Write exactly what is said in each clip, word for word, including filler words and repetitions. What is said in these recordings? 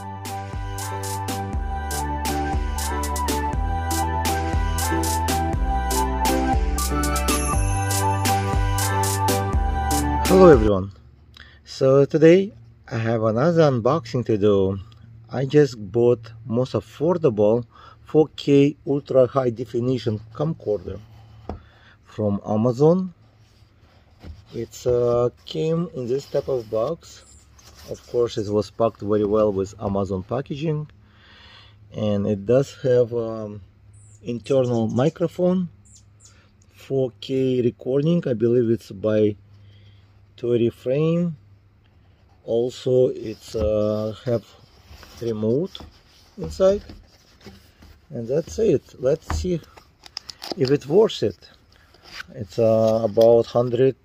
Hello everyone. So today I have another unboxing to do. I just bought most affordable four K ultra high definition camcorder from Amazon. It's uh, came in this type of box. Of course it was packed very well with Amazon packaging, and it does have um, internal microphone, four K recording. I believe it's by thirty frame. Also it's uh, have remote inside, and that's it. Let's see if it's worth it. It's uh, about one hundred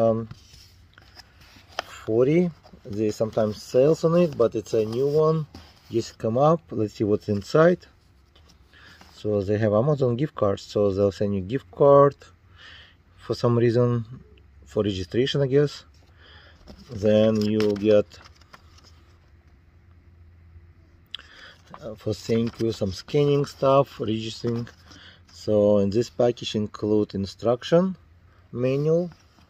forty. There's sometimes sales on it, but it's a new one, just come up. Let's see what's inside. So they have Amazon gift cards, so they'll send you gift card for some reason, for registration I guess. Then you'll get uh, for thank you some scanning stuff, registering. So in this package include instruction manual.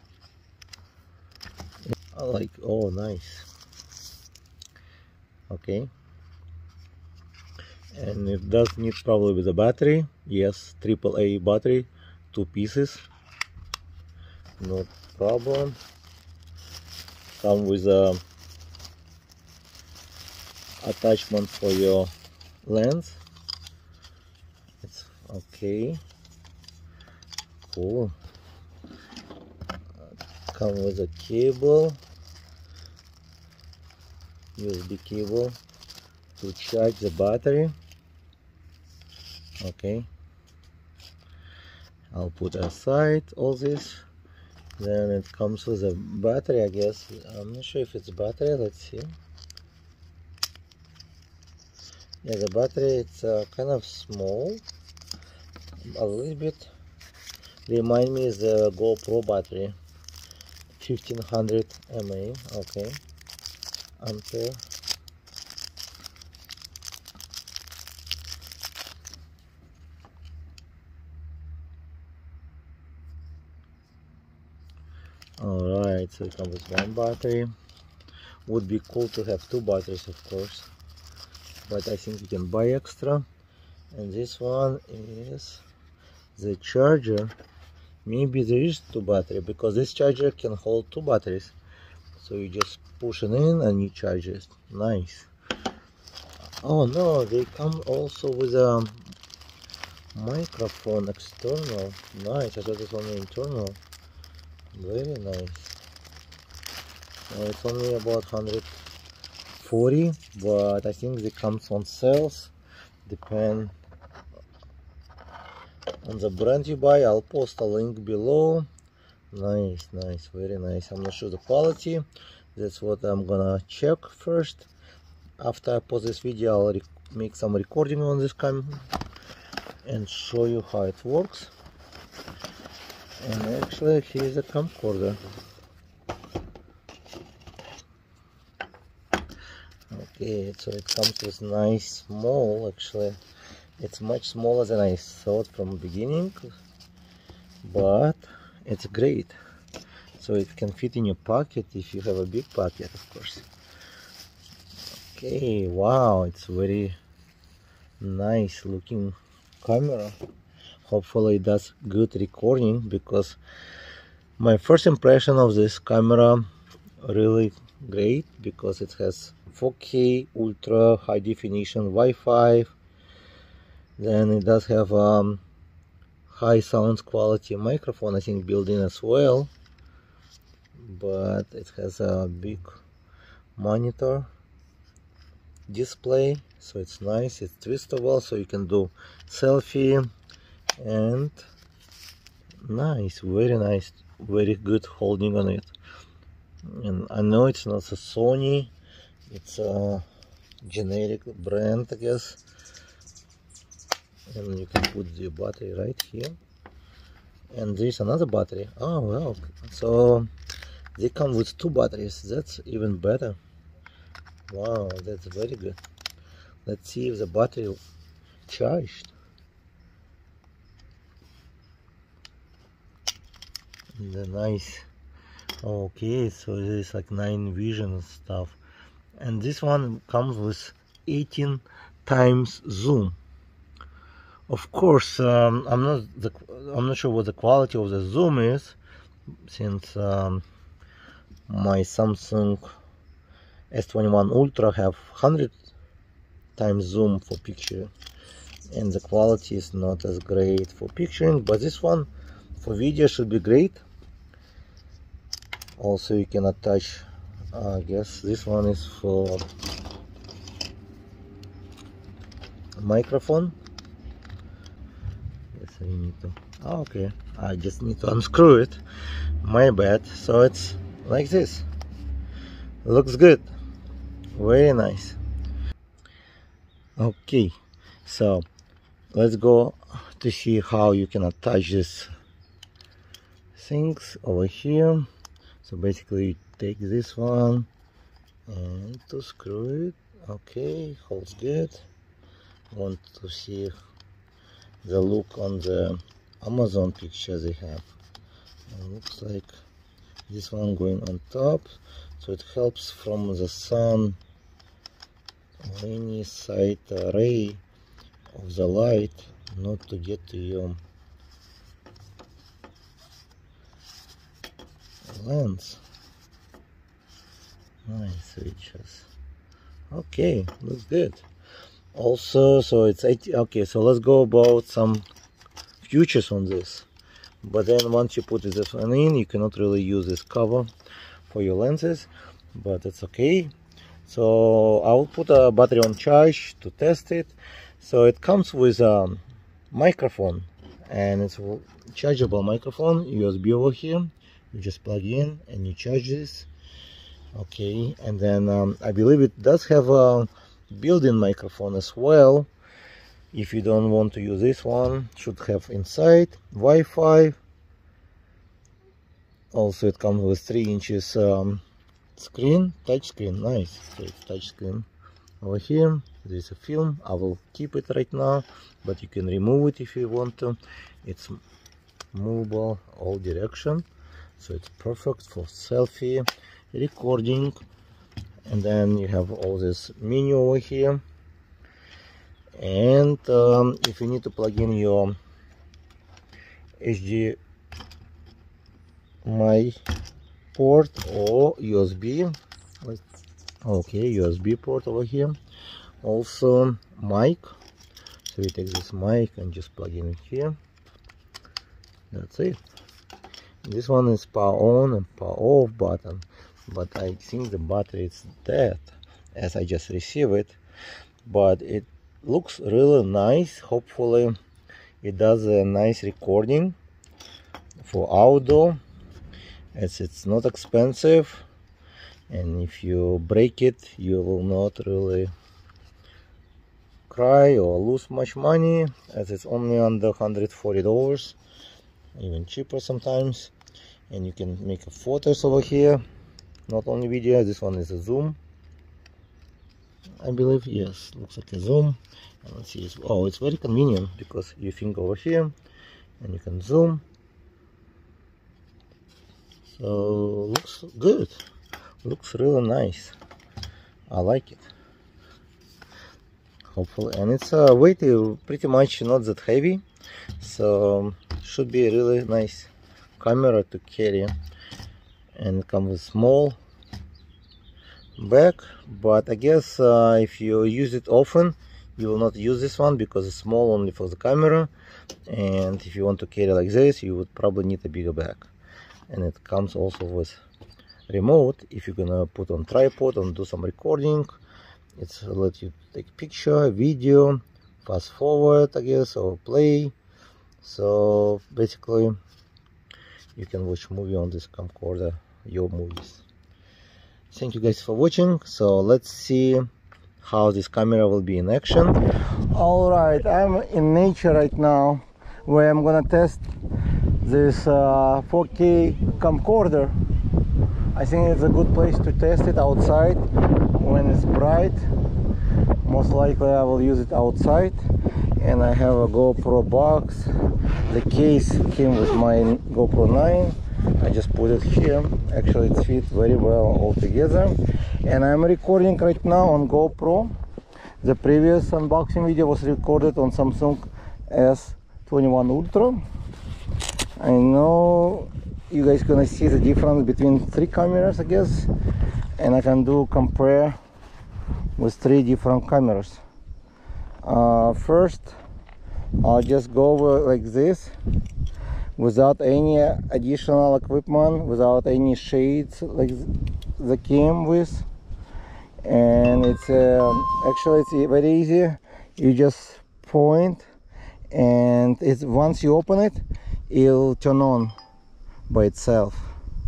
I like, oh nice, okay. And it does need probably with a battery. Yes, triple A battery, two pieces, no problem. Come with a attachment for your lens. It's okay, cool. Come with a cable, U S B cable to charge the battery. Okay, I'll put aside all this. Then it comes with a battery, I guess. I'm not sure if it's battery. Let's see. Yeah, the battery, it's uh, kind of small, a little bit. Remind me is the GoPro battery, fifteen hundred milliamp hour. Okay, ampere. Alright, so it comes with one battery. Would be cool to have two batteries, of course, but I think you can buy extra. And this one is the charger. Maybe there is two battery, because this charger can hold two batteries. So you just push it in and you charge it. Nice. Oh no, they come also with a microphone external. Nice, I thought it's only internal. Very nice. Uh, it's only about one hundred forty, but I think it comes on sales. Depend on the brand you buy. I'll post a link below. Nice, nice, very nice. I'm not sure the quality. That's what I'm gonna check first. After I post this video, I'll make some recording on this cam and show you how it works. And actually here's a camcorder. Okay, so it comes with nice small. Actually it's much smaller than I thought from the beginning, but it's great. So it can fit in your pocket if you have a big pocket, of course. Okay, wow, it's very nice looking camera. Hopefully it does good recording, because my first impression of this camera really great, because it has four K ultra high definition Wi-Fi. Then it does have um, high sound quality microphone, I think, built in as well. But it has a big monitor display, so it's nice. It's twistable, so you can do selfie. And nice, very nice, very good holding on it. And I know it's not a Sony, it's a generic brand, I guess. And you can put the battery right here, and there's another battery. Oh wow, so they come with two batteries. That's even better. Wow, that's very good. Let's see if the battery charged. The nice. Okay, so there's like nine vision stuff, and this one comes with eighteen times zoom. Of course, um, I'm not the I'm not sure what the quality of the zoom is, since um, my Samsung S twenty-one Ultra have one hundred times zoom for picture, and the quality is not as great for picturing, but this one for video should be great. Also, you can attach, uh, I guess this one is for microphone. Yes, I need to. Oh, okay, I just need to unscrew it. My bad. So it's like this. Looks good. Very nice. Okay, so let's go to see how you can attach this things over here. So basically you take this one and to screw it. Okay, holds good. Want to see the look on the Amazon picture they have. It looks like this one going on top, so it helps from the sun or any side uh, ray of the light not to get to your lens. Nice switches. Okay, looks good. Also, so it's eighty. Okay, so let's go about some features on this. But then once you put this one in, you cannot really use this cover for your lenses, but it's okay. So I will put a battery on charge to test it. So it comes with a microphone, and it's a chargeable microphone, U S B over here. You just plug in and you charge this. Okay, and then um, I believe it does have a built-in microphone as well. If you don't want to use this one, should have inside Wi-Fi. Also, it comes with three inches um, screen, touch screen. Nice, so it's touch screen. Over here there's a film. I will keep it right now, but you can remove it if you want to. It's movable all direction, so it's perfect for selfie recording. And then you have all this menu over here, and um, if you need to plug in your H D M I port or U S B, okay, U S B port over here. Also mic, so you take this mic and just plug in here. That's it. This one is power on and power off button, but I think the battery is dead as I just received it, but it looks really nice. Hopefully it does a nice recording for outdoor, as it's not expensive, and if you break it you will not really cry or lose much money, as it's only under one hundred forty dollars, even cheaper sometimes. And you can make photos over here, not only video. This one is a zoom, I believe. Yes, looks like a zoom. And let's see. Oh, it's very convenient because you finger over here and you can zoom. So looks good, looks really nice. I like it. Hopefully, and it's a uh, weight pretty much not that heavy, so should be a really nice camera to carry. And it comes with small bag, but I guess uh, if you use it often you will not use this one because it's small only for the camera, and if you want to carry like this you would probably need a bigger bag. And it comes also with remote if you're gonna put on tripod and do some recording. It's let you take picture, video, fast forward, I guess, or play. So basically you can watch movie on this camcorder, your movies. Thank you guys for watching. So let's see how this camera will be in action. All right, I'm in nature right now, where I'm gonna test this uh, four K camcorder. I think it's a good place to test it outside when it's bright. Most most likely I will use it outside. And I have a GoPro box. The case came with my GoPro nine. I just put it here. Actually it fits very well all together. And I'm recording right now on GoPro. The previous unboxing video was recorded on Samsung S twenty-one Ultra. I know you guys gonna see the difference between three cameras, I guess, and I can do compare with three different cameras. Uh, first I'll just go over like this without any additional equipment, without any shades like the came with, and it's uh, actually it's very easy. You just point, and it's once you open it, it'll turn on by itself.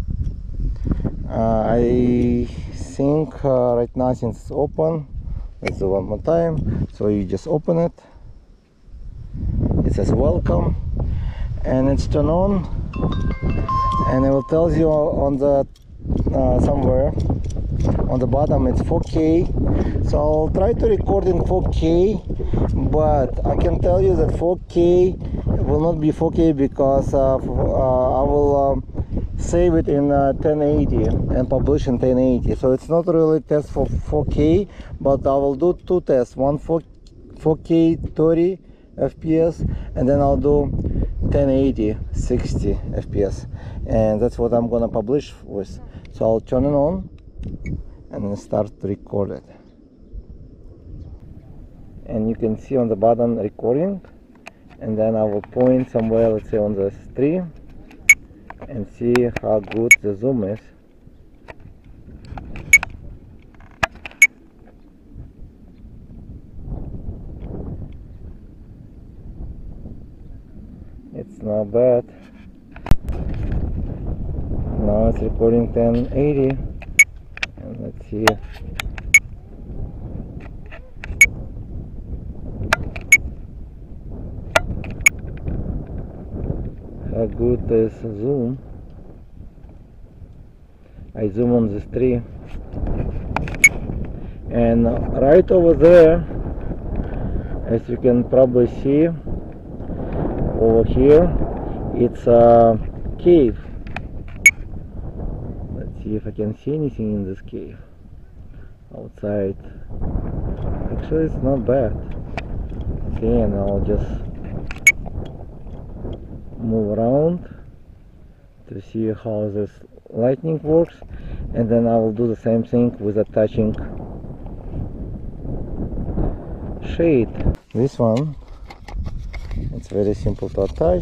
uh, I think uh, right now, since it's open, let's do one more time. So you just open it, it says welcome, and it's turned on, and it will tell you on the uh, somewhere on the bottom it's four K. So I'll try to record in four K, but I can tell you that four K will not be four K because uh, uh, I will uh, save it in uh, ten eighty and publish in ten eighty. So it's not really test for four K, but I will do two tests, one for four K thirty F P S, and then I'll do ten eighty sixty F P S, and that's what I'm gonna publish with. So I'll turn it on and then start to record it, and you can see on the bottom recording, and then I will point somewhere, let's say on the tree, and see how good the zoom is. It's not bad. Now it's recording ten eighty, and let's see. How good is zoom. I zoom on this tree, and right over there, as you can probably see over here, it's a cave. Let's see if I can see anything in this cave outside. Actually it's not bad. Okay, and I'll just move around to see how this lightning works, and then I will do the same thing with attaching shade. This one, it's very simple to attach,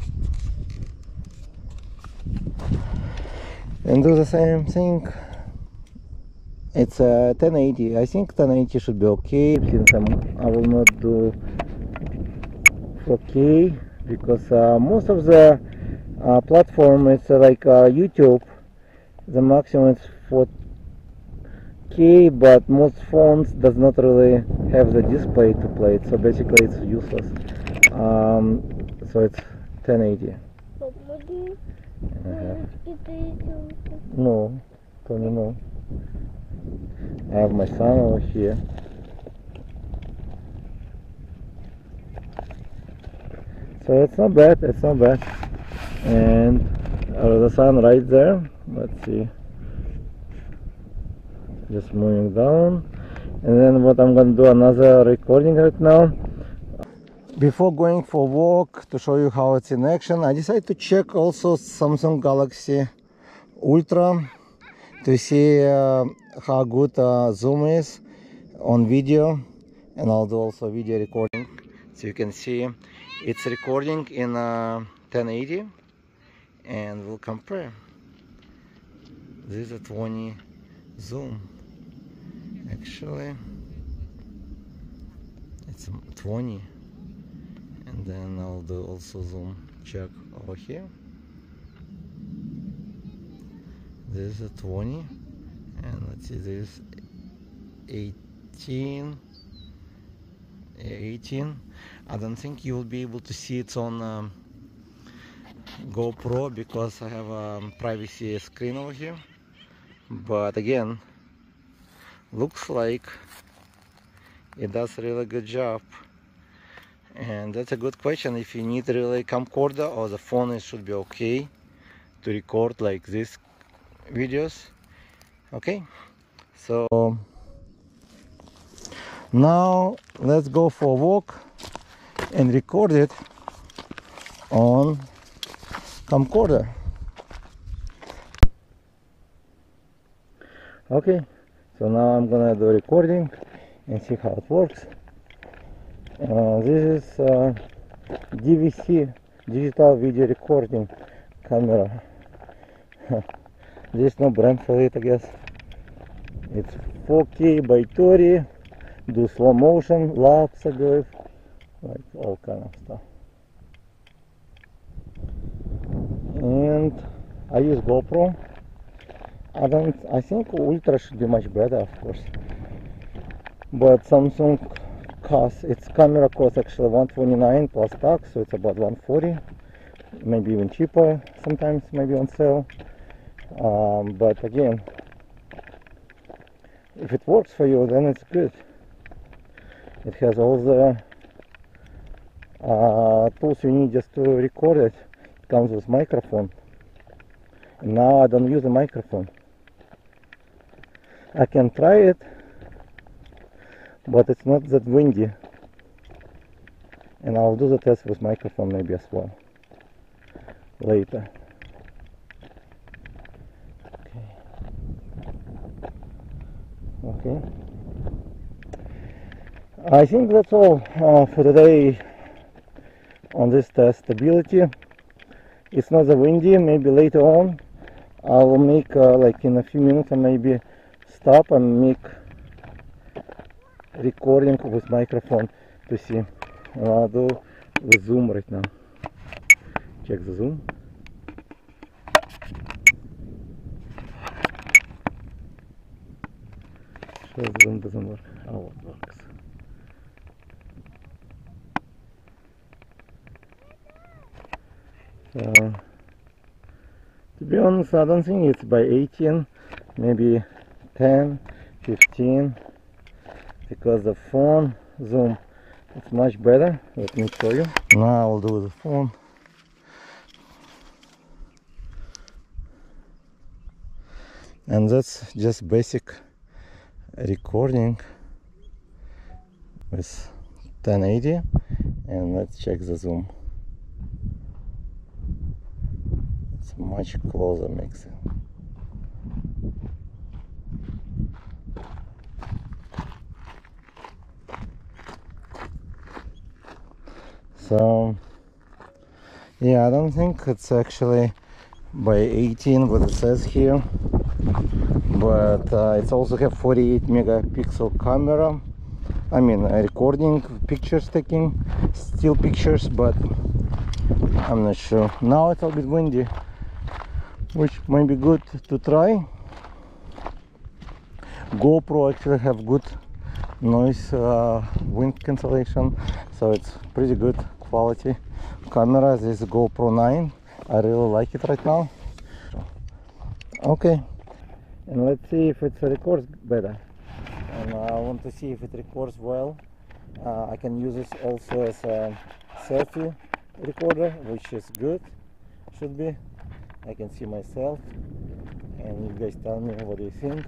and do the same thing. It's a uh, ten eighty. I think ten eighty should be okay, since I'm, I will not do four K, because uh, most of the uh, platform is uh, like uh, YouTube, the maximum is four K, but most phones does not really have the display to play it, so basically it's useless. Um, so it's ten eighty. And I have, no, Tony, no. I have my son over here. So it's not bad, it's not bad. And uh, the sun right there. Let's see. Just moving down. And then what I'm gonna do, another recording right now. Before going for a walk to show you how it's in action, I decided to check also Samsung Galaxy Ultra to see uh, how good uh, zoom is on video, and I'll do also video recording, so you can see it's recording in uh, ten eighty, and we'll compare. This is a twenty zoom. Actually it's twenty, and then I'll do also zoom check over here. This is a twenty, and let's see, this is eighteen. eighteen. I don't think you will be able to see it on um, GoPro because I have a privacy screen over here, but again, looks like it does a really good job. And that's a good question. If you need really camcorder or the phone, it should be okay to record like this videos. Okay, so now let's go for a walk and record it on camcorder. Okay, so now I'm gonna do recording and see how it works. Uh, this is uh, D V C, digital video recording camera. There's no brand for it, I guess. It's four K by thirty, do slow motion, laps, I believe, like all kind of stuff. And I use GoPro. I don't. I think Ultra should be much better, of course. But Samsung costs, its camera costs actually one twenty-nine plus tax, so it's about one forty, maybe even cheaper sometimes, maybe on sale. Um, but again, if it works for you, then it's good. It has all the uh, tools you need just to record it. It comes with microphone. And now I don't use a microphone. I can try it, but it's not that windy. And I'll do the test with microphone maybe as well later. Okay. I think that's all uh, for today on this testability. It's not that windy. Maybe later on I will make uh, like in a few minutes I maybe stop and make recording with microphone to see. And I'll do the zoom right now. Check the zoom. Sure, the zoom doesn't work. Oh, it works. So, to be honest, I don't think it's by eighteen, maybe ten, fifteen, because the phone zoom is much better. Let me show you. Now I'll do the phone. And that's just basic recording with ten eighty, and let's check the zoom. It's much closer mixing. So yeah, I don't think it's actually by eighteen what it says here, but uh, it's also have forty-eight megapixel camera. I mean uh, recording, pictures taking, still pictures, but I'm not sure. Now it's a bit windy, which might be good to try. GoPro actually have good noise uh, wind cancellation, so it's pretty good quality camera. This is GoPro nine. I really like it right now. Okay, and let's see if it records better. And I want to see if it records well. uh, I can use this also as a selfie recorder, which is good, should be. I can see myself, and you guys tell me what you think.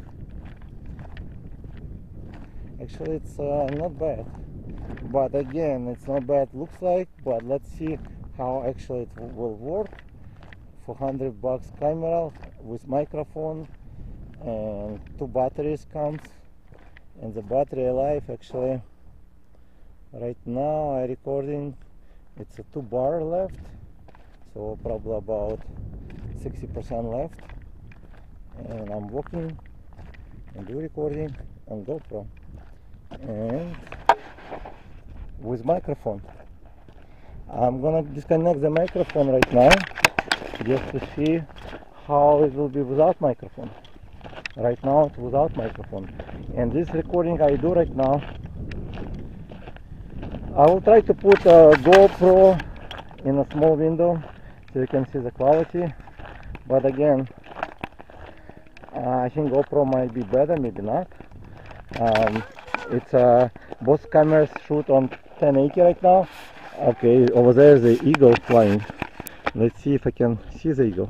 Actually, it's uh, not bad, but again, it's not bad looks like. But let's see how actually it will work. four hundred bucks camera with microphone and two batteries comes, and the battery life actually right now I recording, it's a two bar left, so probably about sixty percent left, and I'm working and do recording on GoPro and with microphone. I'm gonna disconnect the microphone right now just to see how it will be without microphone. Right now it's without microphone, and this recording I do right now, I will try to put a GoPro in a small window so you can see the quality, but again, uh, I think GoPro might be better, maybe not. Um, It's uh, both cameras shoot on ten eighty right now. Okay, over there is the eagle flying. Let's see if I can see the eagle.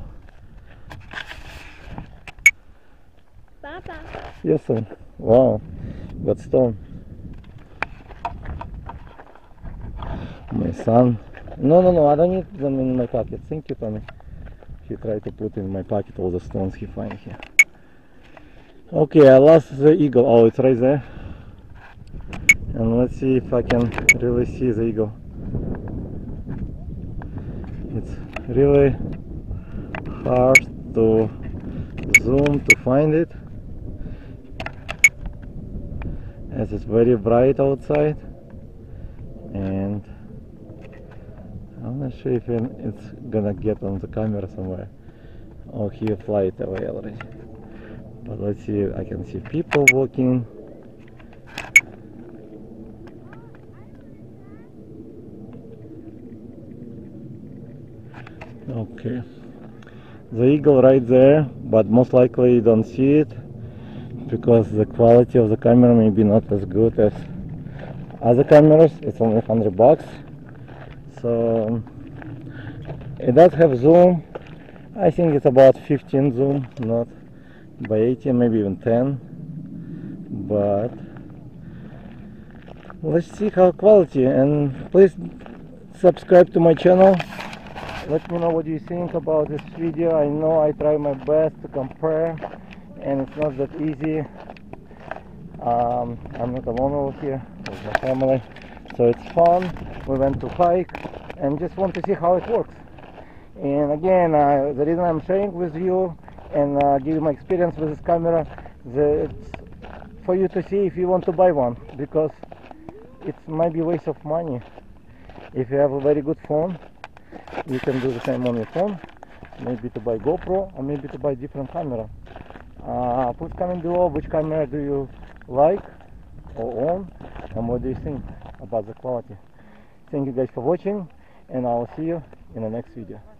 Papa. Yes, son. Wow, got stone. My son. No, no, no, I don't need them in my pocket. Thank you, Tommy. He tried to put in my pocket all the stones he finds here. Okay, I lost the eagle. Oh, it's right there. And let's see if I can really see the eagle. It's really hard to zoom to find it, as it's very bright outside, and I'm not sure if it's gonna get on the camera somewhere. Oh, he fly it away already. But let's see, I can see people walking. Okay, the eagle right there, but most likely you don't see it because the quality of the camera may be not as good as other cameras. It's only one hundred bucks, so it does have zoom. I think it's about fifteen zoom, not by eighty, maybe even ten, but let's see how quality. And please subscribe to my channel. Let me know what you think about this video. I know I try my best to compare, and it's not that easy. um, I'm not alone over here with my family, so it's fun. We went to hike and just want to see how it works. And again, uh, the reason I'm sharing with you and uh, give you my experience with this camera, the, it's for you to see if you want to buy one, because it might be a waste of money. If you have a very good phone, you can do the same on your phone, maybe to buy GoPro or maybe to buy different camera. Uh, please comment below which camera do you like or own, and what do you think about the quality. Thank you guys for watching, and I will see you in the next video.